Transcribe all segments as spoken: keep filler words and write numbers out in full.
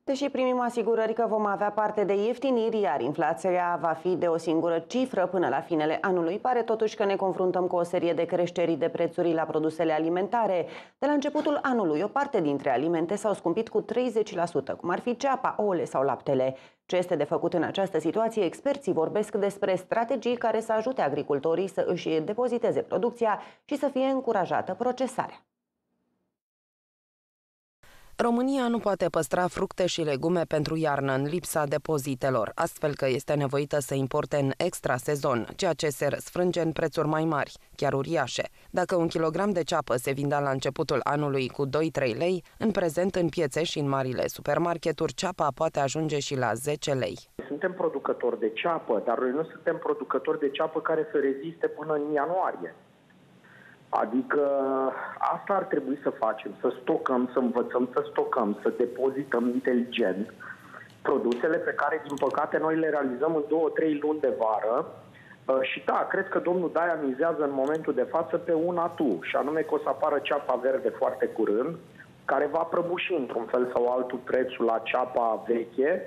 Deși primim asigurări că vom avea parte de ieftiniri, iar inflația va fi de o singură cifră până la finele anului, pare totuși că ne confruntăm cu o serie de creșteri de prețuri la produsele alimentare. De la începutul anului, o parte dintre alimente s-au scumpit cu treizeci la sută, cum ar fi ceapa, ouăle sau laptele. Ce este de făcut în această situație? Experții vorbesc despre strategii care să ajute agricultorii să își depoziteze producția și să fie încurajată procesarea. România nu poate păstra fructe și legume pentru iarnă în lipsa depozitelor, astfel că este nevoită să importe în extra sezon, ceea ce se răsfrânge în prețuri mai mari, chiar uriașe. Dacă un kilogram de ceapă se vindea la începutul anului cu doi-trei lei, în prezent în piețe și în marile supermarketuri ceapa poate ajunge și la zece lei. Suntem producători de ceapă, dar noi nu suntem producători de ceapă care să reziste până în ianuarie. Adică asta ar trebui să facem, să stocăm, să învățăm să stocăm, să depozităm inteligent produsele pe care, din păcate, noi le realizăm în două, trei luni de vară. Și da, cred că domnul Daia mizează în momentul de față pe un atu, și anume că o să apară ceapa verde foarte curând, care va prăbuși într-un fel sau altul prețul la ceapa veche,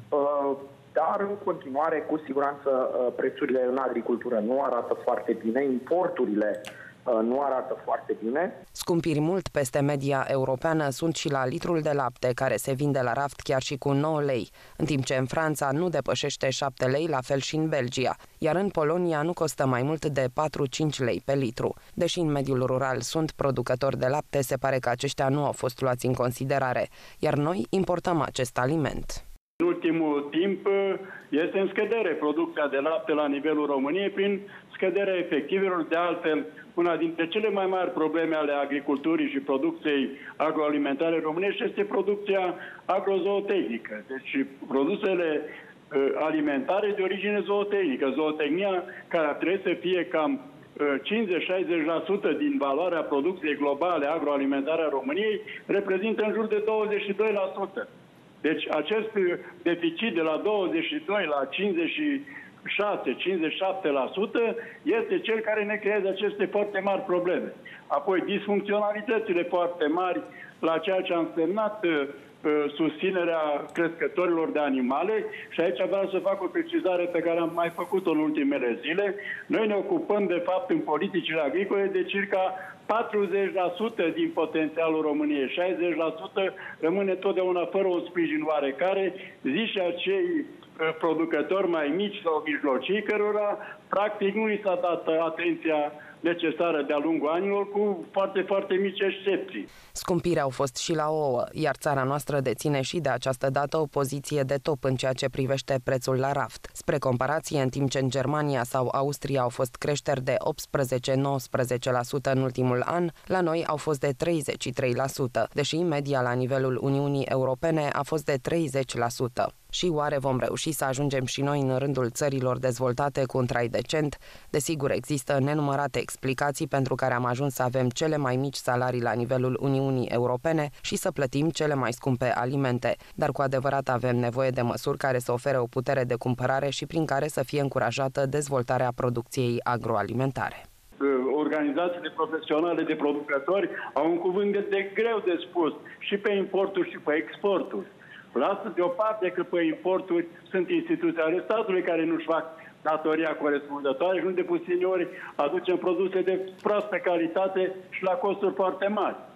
dar în continuare, cu siguranță, prețurile în agricultură nu arată foarte bine, importurile nu arată foarte bine. Scumpiri mult peste media europeană sunt și la litrul de lapte, care se vinde la raft chiar și cu nouă lei, în timp ce în Franța nu depășește șapte lei, la fel și în Belgia, iar în Polonia nu costă mai mult de patru-cinci lei pe litru. Deși în mediul rural sunt producători de lapte, se pare că aceștia nu au fost luați în considerare, iar noi importăm acest aliment. În ultimul timp este în scădere producția de lapte la nivelul României prin scăderea efectivelor. De altfel, una dintre cele mai mari probleme ale agriculturii și producției agroalimentare românești este producția agrozootehnică. Deci produsele alimentare de origine zootehnică. Zootehnia, care ar trebui să fie cam cincizeci-șaizeci la sută din valoarea producției globale agroalimentare a României, reprezintă în jur de douăzeci și doi la sută. Deci acest deficit de la douăzeci și doi la cincizeci și șase - cincizeci și șapte la sută este cel care ne creează aceste foarte mari probleme. Apoi disfuncționalitățile foarte mari la ceea ce a însemnat uh, susținerea crescătorilor de animale, și aici vreau să fac o precizare pe care am mai făcut-o în ultimele zile. Noi ne ocupăm de fapt în politicile agricole de circa patruzeci la sută din potențialul României, șaizeci la sută rămâne totdeauna fără un sprijin oarecare, zi și acei producători mai mici sau mijlocii, cărora practic nu li s-a dat atenția necesară de-a lungul anilor, cu foarte, foarte mici excepții. Scumpiri au fost și la ouă, iar țara noastră deține și de această dată o poziție de top în ceea ce privește prețul la raft. Spre comparație, în timp ce în Germania sau Austria au fost creșteri de optsprezece-nouăsprezece la sută în ultimul an, la noi au fost de treizeci și trei la sută, deși media la nivelul Uniunii Europene a fost de treizeci la sută. Și oare vom reuși să ajungem și noi în rândul țărilor dezvoltate cu un trai decent? Desigur, există nenumărate explicații pentru care am ajuns să avem cele mai mici salarii la nivelul Uniunii Europene și să plătim cele mai scumpe alimente, dar cu adevărat avem nevoie de măsuri care să ofere o putere de cumpărare și prin care să fie încurajată dezvoltarea producției agroalimentare. Organizațiile profesionale de producători au un cuvânt de, de greu de spus și pe importuri și pe exporturi. Lasă deoparte că pe importuri sunt instituții ale statului care nu-și fac datoria corespunzătoare și nu de puține ori aducem produse de proastă calitate și la costuri foarte mari.